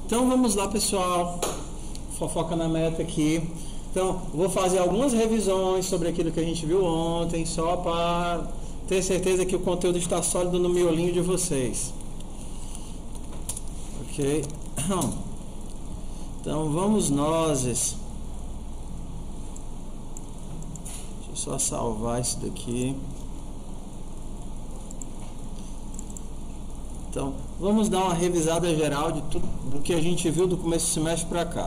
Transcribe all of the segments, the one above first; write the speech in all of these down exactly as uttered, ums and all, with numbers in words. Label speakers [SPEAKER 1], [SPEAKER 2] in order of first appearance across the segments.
[SPEAKER 1] Então vamos lá, pessoal. Fofoca na meta aqui. Então, vou fazer algumas revisões sobre aquilo que a gente viu ontem, só para ter certeza que o conteúdo está sólido no miolinho de vocês. Ok? Então vamos nós. Deixa eu só salvar isso daqui. Então, vamos dar uma revisada geral de tudo do que a gente viu do começo do semestre para cá.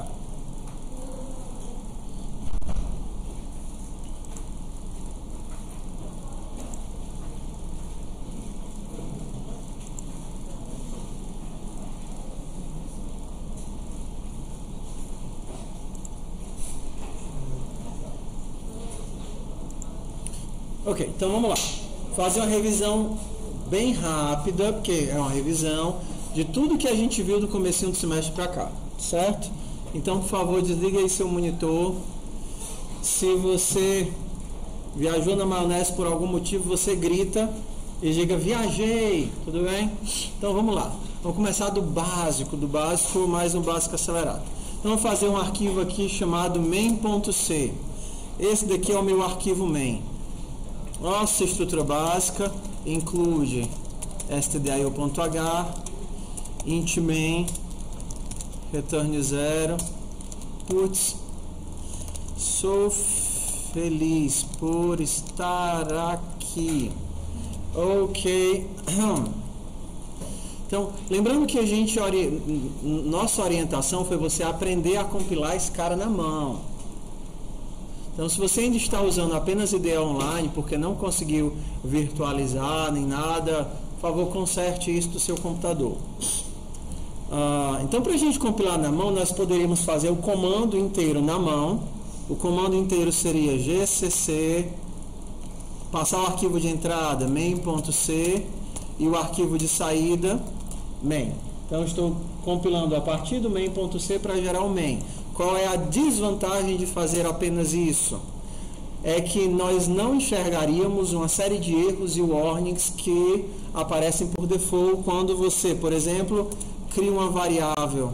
[SPEAKER 1] Ok, então vamos lá. Fazer uma revisão bem rápida, porque é uma revisão de tudo que a gente viu do comecinho do semestre para cá, certo? Então, por favor, desliga aí seu monitor. Se você viajou na maionese por algum motivo, você grita e diga, viajei, tudo bem? Então, vamos lá. Vamos começar do básico, do básico mais um básico acelerado. Então, vou fazer um arquivo aqui chamado main.c. Esse daqui é o meu arquivo main. Nossa estrutura básica inclui stdio.h, int main, return zero, putz, sou feliz por estar aqui. Ok. Então, lembrando que a gente ori... nossa orientação foi você aprender a compilar esse cara na mão. Então, se você ainda está usando apenas I D E Online porque não conseguiu virtualizar nem nada, por favor, conserte isso do seu computador. Ah, então, para a gente compilar na mão, nós poderíamos fazer o comando inteiro na mão. O comando inteiro seria gcc, passar o arquivo de entrada main.c e o arquivo de saída main. Então, estou compilando a partir do main.c para gerar o main. Qual é a desvantagem de fazer apenas isso? É que nós não enxergaríamos uma série de erros e warnings que aparecem por default quando você, por exemplo, cria uma variável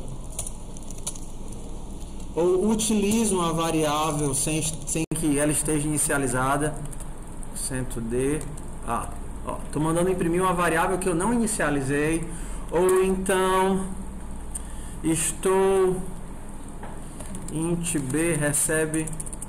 [SPEAKER 1] ou utiliza uma variável sem, sem que ela esteja inicializada. .d ah, estou mandando imprimir uma variável que eu não inicializei, ou então estou int b recebe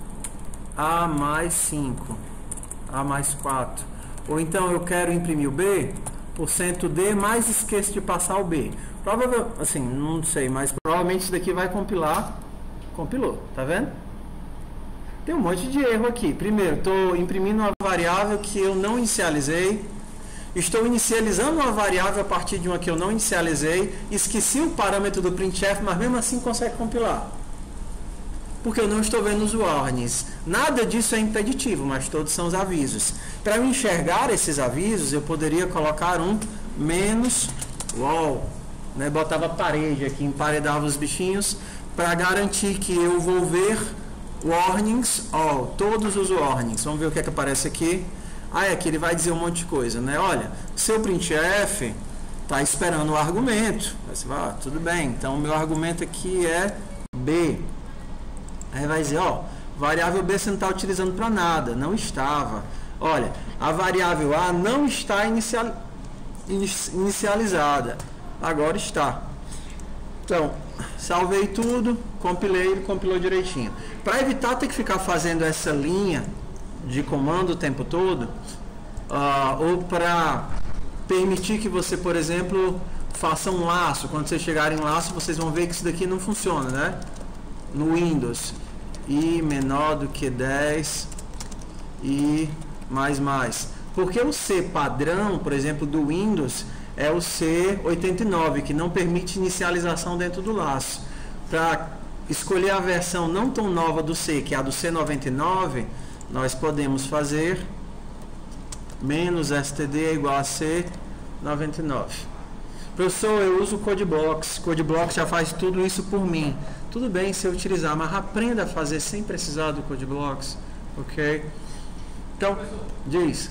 [SPEAKER 1] a mais cinco, a mais quatro, ou então eu quero imprimir o b, %d, mas esqueço de passar o b. Provavelmente, assim, não sei, mas provavelmente isso daqui vai compilar. Compilou, tá vendo? Tem um monte de erro aqui. Primeiro, estou imprimindo uma variável que eu não inicializei. Estou inicializando uma variável a partir de uma que eu não inicializei. Esqueci o parâmetro do printf, mas mesmo assim consegue compilar. Porque eu não estou vendo os warnings. Nada disso é impeditivo, mas todos são os avisos. Para eu enxergar esses avisos, eu poderia colocar um menos wall, né? Botava parede aqui, emparedava os bichinhos para garantir que eu vou ver warnings all, todos os warnings. Vamos ver o que é que aparece aqui. Ah, aqui ele vai dizer um monte de coisa, né? Olha, seu printf está esperando o argumento. Você vai, ah, tudo bem, então o meu argumento aqui é b. Aí vai dizer, ó, variável b você não está utilizando para nada, não estava. Olha, a variável a não está inicial, inicializada, agora está. Então, salvei tudo, compilei, ele compilou direitinho. Para evitar ter que ficar fazendo essa linha de comando o tempo todo, uh, ou para permitir que você, por exemplo, faça um laço. Quando vocês chegarem em laço, vocês vão ver que isso daqui não funciona, né? No Windows, i menor do que dez e mais mais. Porque o C padrão, por exemplo, do Windows é o C oitenta e nove, que não permite inicialização dentro do laço. Para escolher a versão não tão nova do C, que é a do C noventa e nove, nós podemos fazer menos std é igual a C noventa e nove. Professor, eu uso o CodeBlocks. CodeBlocks já faz tudo isso por mim. Tudo bem se eu utilizar, mas aprenda a fazer sem precisar do CodeBlocks, ok? Então, diz.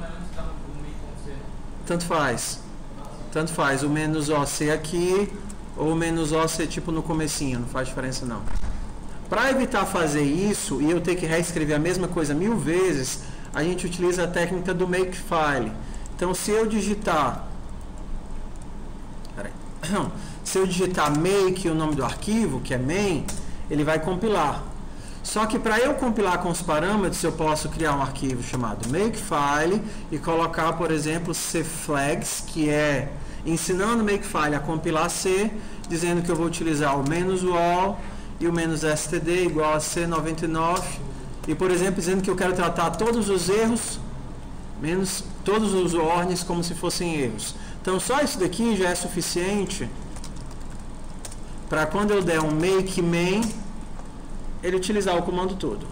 [SPEAKER 1] Tanto faz. Tanto faz. O menos O C aqui ou menos O ser tipo no comecinho, não faz diferença não. Para evitar fazer isso e eu ter que reescrever a mesma coisa mil vezes, a gente utiliza a técnica do makefile. Então, se eu digitar peraí, se eu digitar make, o nome do arquivo, que é main, ele vai compilar. Só que para eu compilar com os parâmetros, eu posso criar um arquivo chamado makefile e colocar, por exemplo, cflags, que é ensinando o makefile a compilar C, dizendo que eu vou utilizar o menos wall e o menos std igual a C noventa e nove. E, por exemplo, dizendo que eu quero tratar todos os erros, menos todos os warnings como se fossem erros. Então, só isso daqui já é suficiente para quando eu der um make main, ele utilizar o comando todo.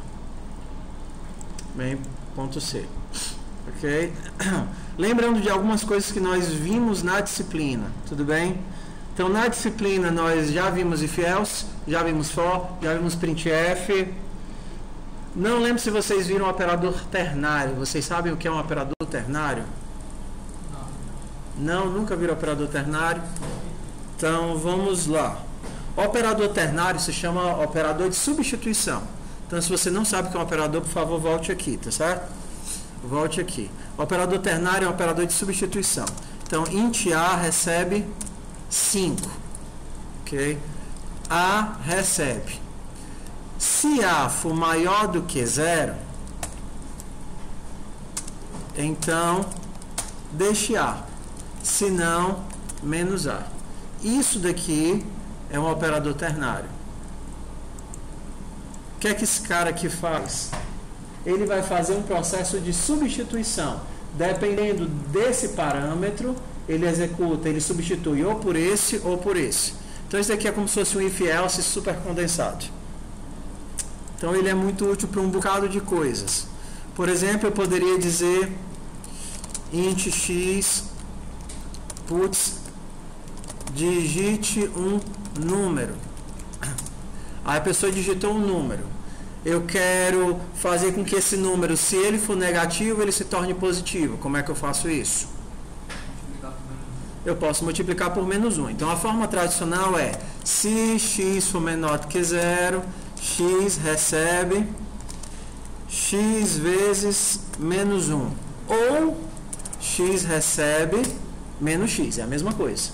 [SPEAKER 1] Main.c. Ok? Lembrando de algumas coisas que nós vimos na disciplina. Tudo bem? Então, na disciplina, nós já vimos if else, já vimos for, já vimos printf. Não lembro se vocês viram o operador ternário. Vocês sabem o que é um operador ternário? Não, nunca viram operador ternário? Então, vamos lá. O operador ternário se chama operador de substituição. Então, se você não sabe o que é um operador, por favor, volte aqui, tá certo? Volte aqui. O operador ternário é um operador de substituição. Então, int A recebe cinco. Ok? A recebe. Se A for maior do que zero, então, deixe A. Se não, menos A. Isso daqui é um operador ternário. O que é que esse cara aqui faz? Ele vai fazer um processo de substituição. Dependendo desse parâmetro, ele executa, ele substitui ou por esse ou por esse. Então, isso aqui é como se fosse um if else super condensado. Então, ele é muito útil para um bocado de coisas. Por exemplo, eu poderia dizer int x puts digite um número. Aí a pessoa digitou um número. Eu quero fazer com que esse número, se ele for negativo, ele se torne positivo. Como é que eu faço isso? Eu posso multiplicar por menos um. Então a forma tradicional é: se x for menor do que zero, x recebe x vezes menos um. Ou x recebe menos x. É a mesma coisa.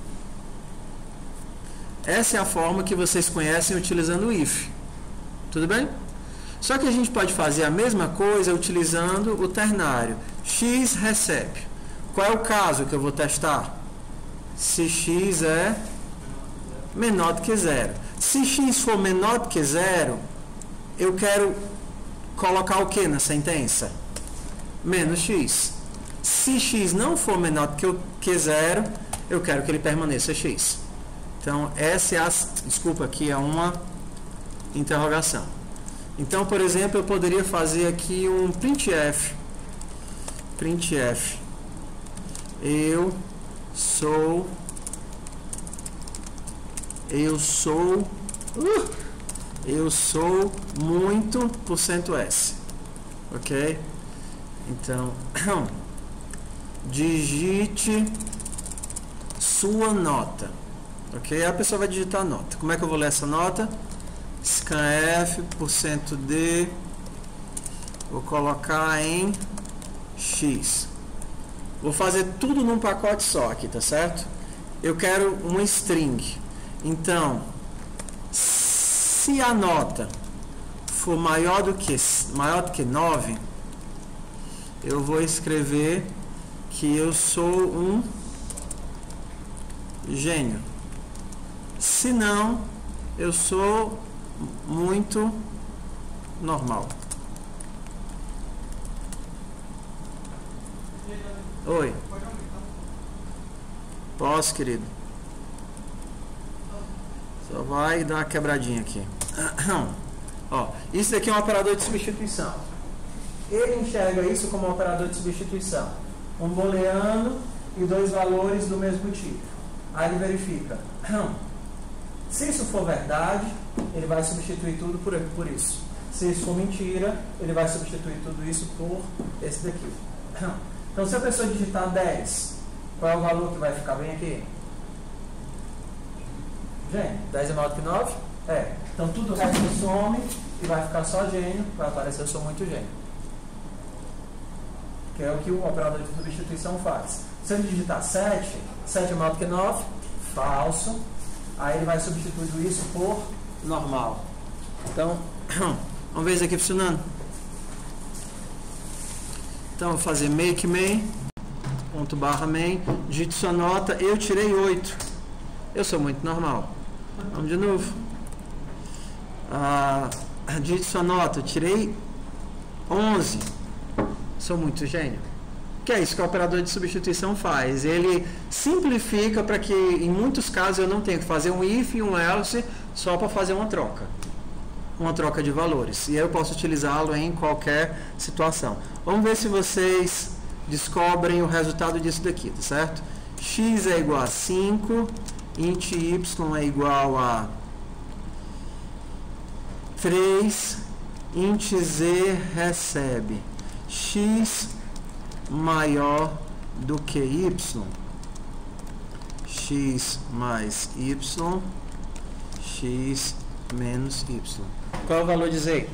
[SPEAKER 1] Essa é a forma que vocês conhecem utilizando o if. Tudo bem? Só que a gente pode fazer a mesma coisa utilizando o ternário. X recebe. Qual é o caso que eu vou testar? Se x é menor do que zero. Se x for menor do que zero, eu quero colocar o que na sentença? Menos x. Se x não for menor do que zero, eu quero que ele permaneça x. Então, essa é a... Desculpa, aqui é uma interrogação. Então, por exemplo, eu poderia fazer aqui um printf. Printf. Eu sou... Eu sou... Uh, eu sou muito por cento S. Ok? Então, digite sua nota. Ok? A pessoa vai digitar a nota. Como é que eu vou ler essa nota? Scanf, porcento D, vou colocar em X. Vou fazer tudo num pacote só aqui, tá certo? Eu quero uma string. Então, se a nota for maior do que, maior do que nove, eu vou escrever que eu sou um gênio. Se não, eu sou muito normal. Oi. Posso, querido? Só vai dar uma quebradinha aqui. Ó, isso daqui é um operador de substituição. Ele enxerga isso como um operador de substituição. Um booleano e dois valores do mesmo tipo. Aí ele verifica. Se isso for verdade, ele vai substituir tudo por, por isso. Se isso for mentira, ele vai substituir tudo isso por esse daqui. Então, se a pessoa digitar dez, qual é o valor que vai ficar bem aqui? Gênio. dez é maior do que nove? É. Então tudo o resto some e vai ficar só gênio, vai aparecer eu sou muito gênio. Que é o que o operador de substituição faz. Se ele digitar sete, sete é maior do que nove, falso. Aí ele vai substituir isso por normal. Então, vamos ver isso aqui funcionando. Então, vou fazer make main, ponto barra main, digite sua nota, eu tirei oito. Eu sou muito normal. Vamos de novo. Ah, digite sua nota, eu tirei onze. Sou muito gênio. Que é isso que o operador de substituição faz. Ele simplifica para que, em muitos casos, eu não tenha que fazer um if e um else só para fazer uma troca. Uma troca de valores. E aí eu posso utilizá-lo em qualquer situação. Vamos ver se vocês descobrem o resultado disso daqui, tá certo? X é igual a cinco, int y é igual a três, int z recebe x maior do que y, x mais y, x menos y. Qual é o valor de z?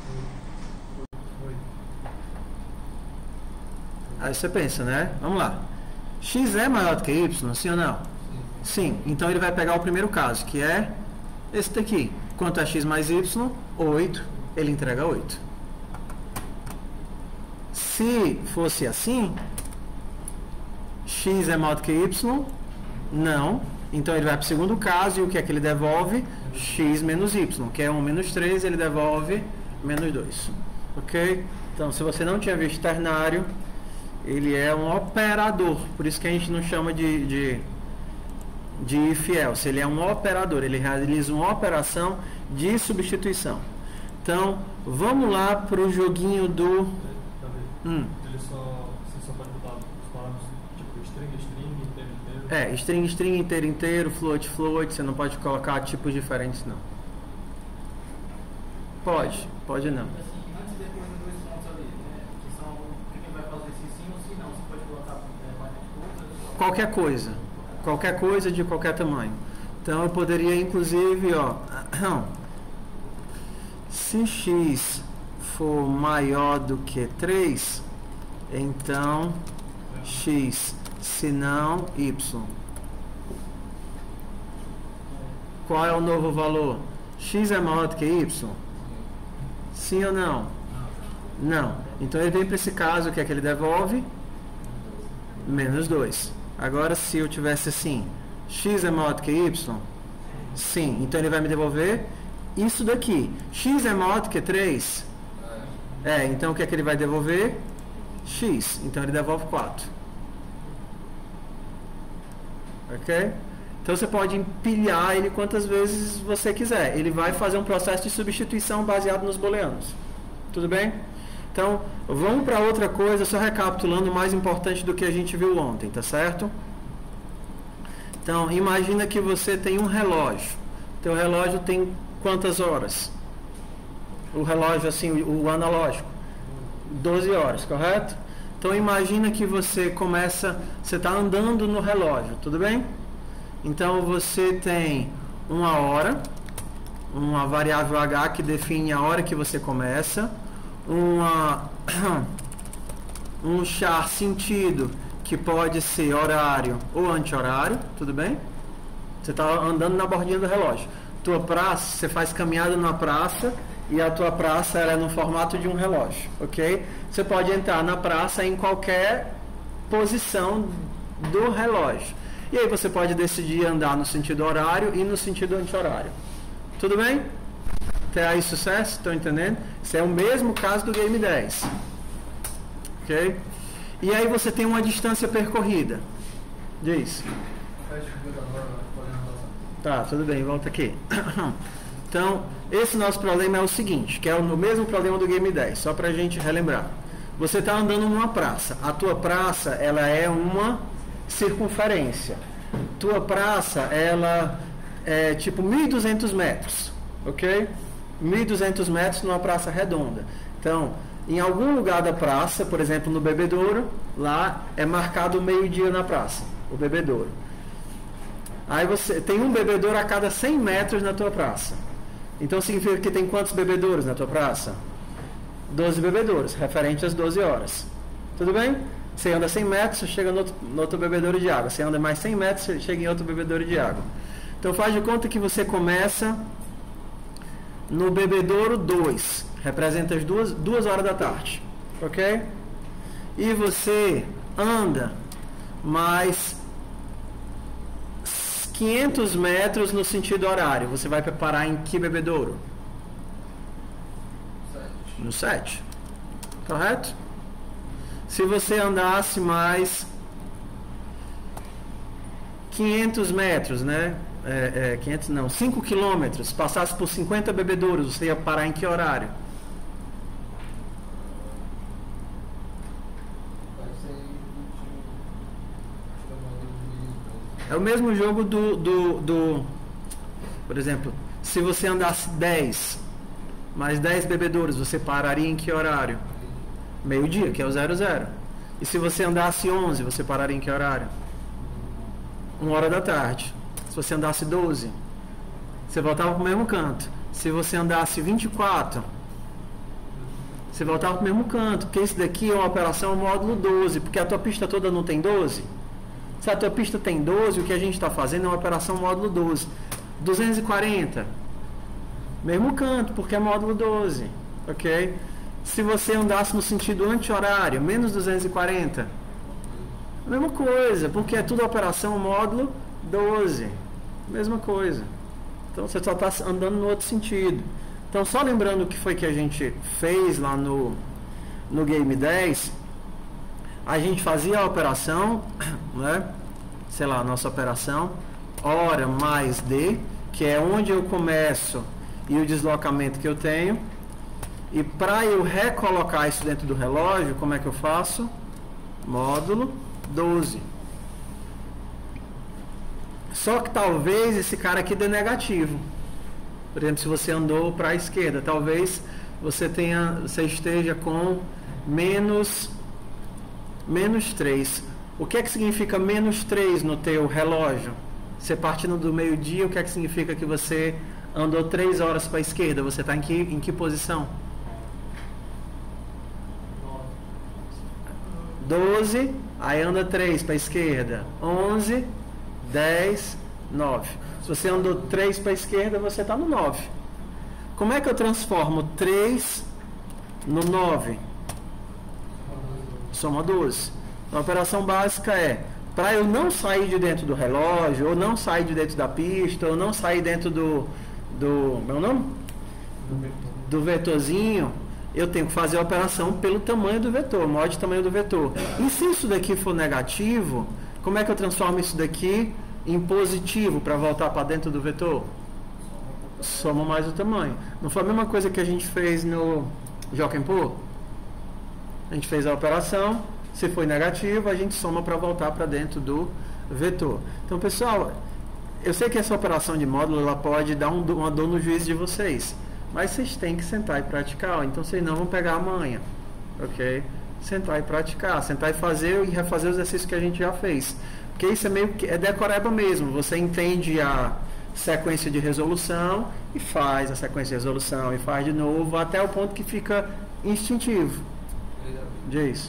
[SPEAKER 1] Aí você pensa, né? Vamos lá. X é maior do que y, sim ou não? Sim. Então ele vai pegar o primeiro caso, que é esse daqui. Quanto a x mais y? oito. Ele entrega oito. Se fosse assim, x é maior do que y? Não. Então ele vai para o segundo caso e o que é que ele devolve? X menos y, que é um menos três, ele devolve menos dois. Ok? Então, se você não tinha visto ternário, ele é um operador. Por isso que a gente não chama de, de, de if else. Ele é um operador. Ele realiza uma operação de substituição. Então, vamos lá para o joguinho do... Hum.
[SPEAKER 2] Ele só, você só pode botar os palavras tipo string, string, inteiro, inteiro.
[SPEAKER 1] É, string, string, inteiro, inteiro, float, float. Você não pode colocar tipos diferentes, não. Pode, pode não.
[SPEAKER 3] Assim, antes e depois dos dois pontos ali, né? Que são quem vai fazer se sim ou se não. Você pode colocar é, mais coisa.
[SPEAKER 1] Qualquer coisa. Qualquer coisa de qualquer tamanho. Então eu poderia, inclusive, ó. Se x for maior do que três, então x, se não y. Qual é o novo valor? X é maior do que y? Sim ou não? Não. Então ele vem para esse caso, o que é que ele devolve? Menos dois. Agora, se eu tivesse assim, x é maior do que y? Sim. Então ele vai me devolver isso daqui. X é maior do que três? É, então o que é que ele vai devolver? X. Então ele devolve quatro. Ok? Então você pode empilhar ele quantas vezes você quiser. Ele vai fazer um processo de substituição baseado nos booleanos. Tudo bem? Então, vamos para outra coisa, só recapitulando o mais importante do que a gente viu ontem, tá certo? Então, imagina que você tem um relógio. Teu relógio tem quantas horas? O relógio, assim, o analógico. doze horas, correto? Então, imagina que você começa, você está andando no relógio, tudo bem? Então, você tem uma hora, uma variável h que define a hora que você começa, uma, um char sentido que pode ser horário ou anti-horário, tudo bem? Você está andando na bordinha do relógio. Tua praça, você faz caminhada numa praça e a tua praça ela é no formato de um relógio, ok? Você pode entrar na praça em qualquer posição do relógio. E aí você pode decidir andar no sentido horário e no sentido anti-horário. Tudo bem? Até aí sucesso? Estão entendendo? Esse é o mesmo caso do Game dez. Ok? E aí você tem uma distância percorrida. Diz. Tá, tudo bem, volta aqui. Então, esse nosso problema é o seguinte, que é o mesmo problema do Game dez, só pra gente relembrar. Você está andando numa praça. A tua praça, ela é uma circunferência. Tua praça, ela é tipo mil e duzentos metros, ok? mil e duzentos metros numa praça redonda. Então, em algum lugar da praça, por exemplo, no Bebedouro, lá é marcado o meio-dia na praça, o Bebedouro. Aí você tem um bebedouro a cada cem metros na tua praça. Então significa que tem quantos bebedouros na tua praça? doze bebedouros, referente às doze horas. Tudo bem? Você anda cem metros, você chega no outro, no outro bebedouro de água. Você anda mais cem metros, você chega em outro bebedouro de água. Então faz de conta que você começa no bebedouro dois. Representa as duas, duas horas da tarde. Ok? E você anda mais quinhentos metros no sentido horário. Você vai parar em que bebedouro? No sete. Correto? Se você andasse mais quinhentos metros, né? É, é, quinhentos não, cinco quilômetros, passasse por cinquenta bebedouros, você ia parar em que horário? É o mesmo jogo do, do, do, por exemplo, se você andasse dez, mais dez bebedouros, você pararia em que horário? Meio-dia, que é o zero zero. E se você andasse onze, você pararia em que horário? Uma hora da tarde. Se você andasse doze, você voltava para o mesmo canto. Se você andasse vinte e quatro, você voltava para o mesmo canto. Porque isso daqui é uma operação módulo doze, porque a tua pista toda não tem doze. Se a tua pista tem doze, o que a gente está fazendo é uma operação módulo doze. duzentos e quarenta, mesmo canto, porque é módulo doze. Ok? Se você andasse no sentido anti-horário, menos duzentos e quarenta, mesma coisa, porque é tudo operação módulo doze. Mesma coisa. Então você só está andando no outro sentido. Então só lembrando o que foi que a gente fez lá no, no Game dez, a gente fazia a operação, né? Sei lá, a nossa operação, hora mais D, que é onde eu começo e o deslocamento que eu tenho. E para eu recolocar isso dentro do relógio, como é que eu faço? Módulo doze. Só que talvez esse cara aqui dê negativo. Por exemplo, se você andou para a esquerda, talvez você tenha, você esteja com menos menos três. O que é que significa menos três no teu relógio? Você partindo do meio-dia, o que é que significa que você andou três horas para a esquerda? Você está em que, em que posição? doze, aí anda três para a esquerda. onze, dez, nove. Se você andou três para a esquerda, você está no nove. Como é que eu transformo três no nove? Soma doze. A operação básica é, para eu não sair de dentro do relógio, ou não sair de dentro da pista, ou não sair dentro do, do meu nome? Do vetorzinho, eu tenho que fazer a operação pelo tamanho do vetor, mod de tamanho do vetor. E se isso daqui for negativo, como é que eu transformo isso daqui em positivo para voltar para dentro do vetor? Soma mais o tamanho. Não foi a mesma coisa que a gente fez no Jockey-Pô? A gente fez a operação, se foi negativo, a gente soma para voltar para dentro do vetor. Então, pessoal, eu sei que essa operação de módulo ela pode dar um, uma dor no juízo de vocês, mas vocês têm que sentar e praticar, então vocês não vão pegar a manha, ok? Sentar e praticar, sentar e fazer e refazer os exercícios que a gente já fez, porque isso é meio que é decoreba mesmo. Você entende a sequência de resolução e faz a sequência de resolução e faz de novo até o ponto que fica instintivo. Diz.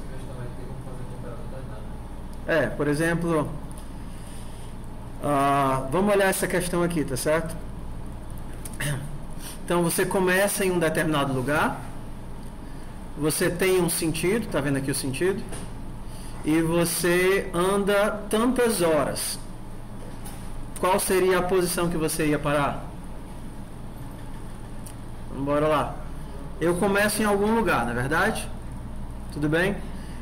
[SPEAKER 1] É, por exemplo, uh, vamos olhar essa questão aqui, tá certo? Então você começa em um determinado lugar, você tem um sentido, tá vendo aqui o sentido? E você anda tantas horas. Qual seria a posição que você ia parar? Vamos embora lá. Eu começo em algum lugar, não é verdade? Tudo bem?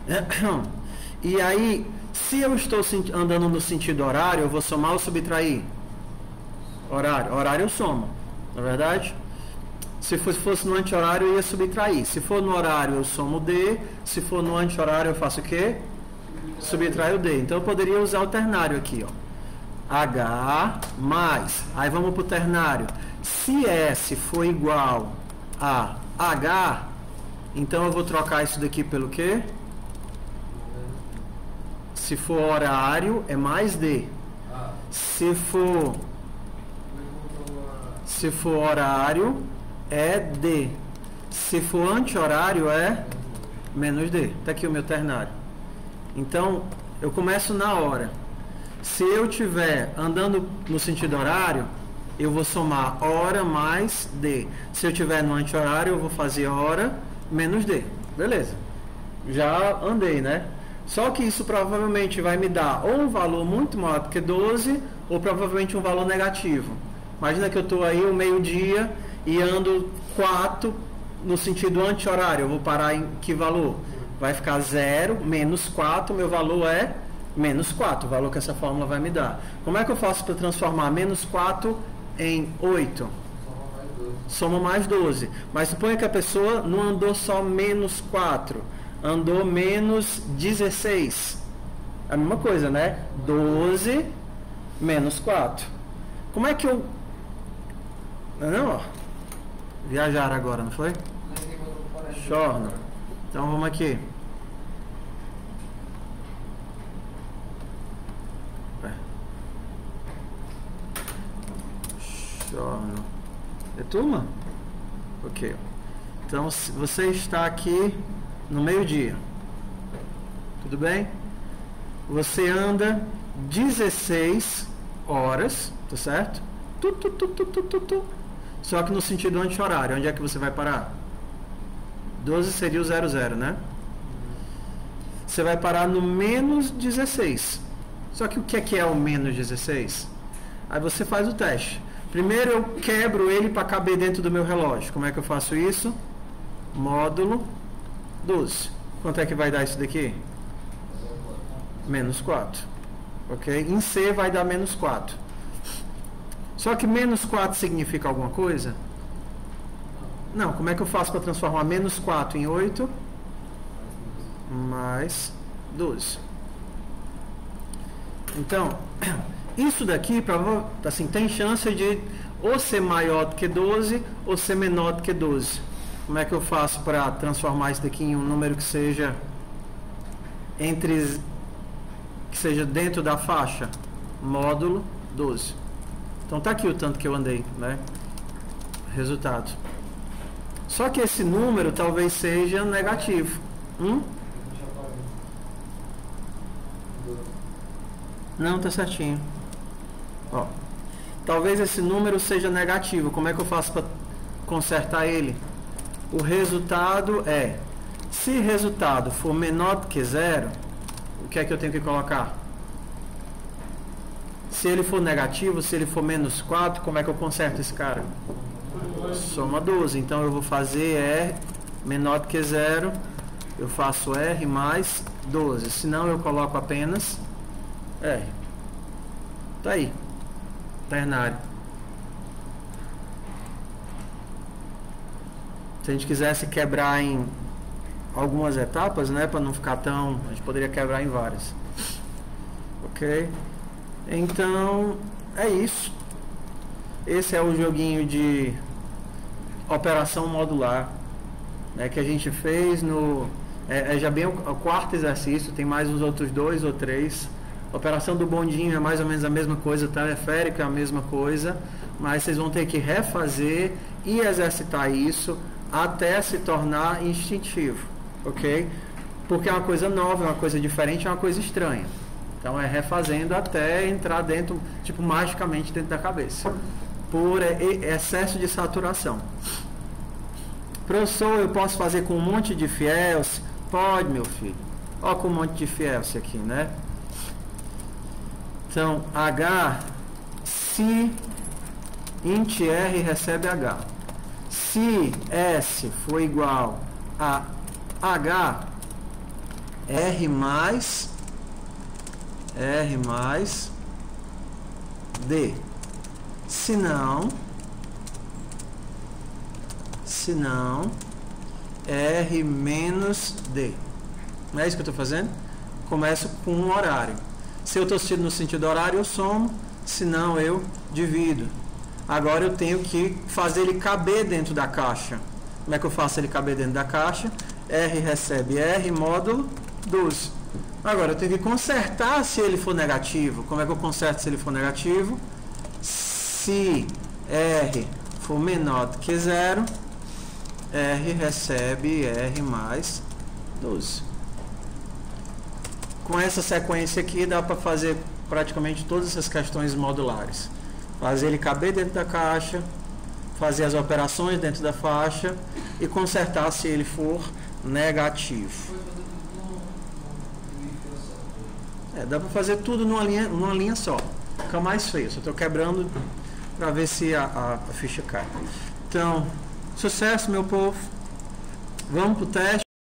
[SPEAKER 1] E aí, se eu estou andando no sentido horário, eu vou somar ou subtrair? Horário. Horário eu somo, não é verdade? Se fosse no anti-horário, eu ia subtrair. Se for no horário, eu somo D. Se for no anti-horário, eu faço o quê? Subtraio D. Então, eu poderia usar o ternário aqui, ó. H mais. Aí, vamos para o ternário. Se S for igual a H, então eu vou trocar isso daqui pelo quê? Se for horário, é mais D. Se for, se for horário, é D. Se for anti-horário, é menos D. Está aqui o meu ternário. Então, eu começo na hora. Se eu estiver andando no sentido horário, eu vou somar hora mais D. Se eu estiver no anti-horário, eu vou fazer hora menos D. Beleza. Já andei, né? Só que isso provavelmente vai me dar ou um valor muito maior do que doze, ou provavelmente um valor negativo. Imagina que eu estou aí o meio-dia e ando quatro no sentido anti-horário. Eu vou parar em que valor? Vai ficar zero, menos quatro, meu valor é menos quatro, o valor que essa fórmula vai me dar. Como é que eu faço para transformar menos quatro em oito? Soma mais doze. Mas suponha que a pessoa não andou só menos quatro, andou menos dezesseis. A mesma coisa, né? doze menos quatro. Como é que eu... Não, ó. Viajaram agora, não foi? Chorno. Então vamos aqui. Chorno. É turma? Ok. Então você está aqui no meio-dia. Tudo bem? Você anda dezesseis horas, tá certo? Tu, tu, tu, tu, tu, tu, tu. Só que no sentido anti-horário. Onde é que você vai parar? doze seria o zero zero, né? Você vai parar no menos dezesseis. Só que o que é que é o menos dezesseis? Aí você faz o teste. Primeiro eu quebro ele para caber dentro do meu relógio. Como é que eu faço isso? Módulo doze. Quanto é que vai dar isso daqui? Menos quatro. Ok? Em C vai dar menos quatro. Só que menos quatro significa alguma coisa? Não. Como é que eu faço para transformar menos quatro em oito? Mais doze. Então, isso daqui assim, tem chance de ou ser maior do que doze ou ser menor do que doze. Como é que eu faço para transformar isso daqui em um número que seja entre que seja dentro da faixa? Módulo doze. Então tá aqui o tanto que eu andei, né? Resultado. Só que esse número talvez seja negativo. Hum? Não, tá certinho. Ó, talvez esse número seja negativo. Como é que eu faço para consertar ele? O resultado é, se resultado for menor do que zero, o que é que eu tenho que colocar? Se ele for negativo, se ele for menos quatro, como é que eu conserto esse cara? Soma doze. Então eu vou fazer R menor do que zero, eu faço R mais doze. Se não, eu coloco apenas R. Tá aí. Ternário. Se a gente quisesse quebrar em algumas etapas, né, para não ficar tão, a gente poderia quebrar em várias. Ok? Então, é isso. Esse é o joguinho de operação modular, né, que a gente fez no é, é já bem o, o quarto exercício. Tem mais uns outros dois ou três. A operação do bondinho é mais ou menos a mesma coisa, teleférico é a mesma coisa, mas vocês vão ter que refazer e exercitar isso até se tornar instintivo, ok? Porque é uma coisa nova, é uma coisa diferente, é uma coisa estranha. Então é refazendo até entrar dentro, tipo, magicamente dentro da cabeça, por excesso de saturação. Professor, eu posso fazer com um monte de fiels? Pode, meu filho. Olha com um monte de fiels aqui, né? Então, H, se int R recebe H. Se S for igual a H, R mais R mais D. Se não, se não, R menos D. Não é isso que eu estou fazendo? Começo com um horário. Se eu estou no sentido horário, eu somo. Se não, eu divido. Agora eu tenho que fazer ele caber dentro da caixa. Como é que eu faço ele caber dentro da caixa? R recebe R módulo doze. Agora eu tenho que consertar se ele for negativo. Como é que eu conserto se ele for negativo? Se R for menor do que zero, R recebe R mais doze. Com essa sequência aqui dá para fazer praticamente todas essas questões modulares. Fazer ele caber dentro da caixa, fazer as operações dentro da faixa e consertar se ele for negativo. É, dá para fazer tudo numa linha, numa linha só. Fica mais feio. Só estou quebrando para ver se a, a, a ficha cai. Então, sucesso, meu povo. Vamos pro teste.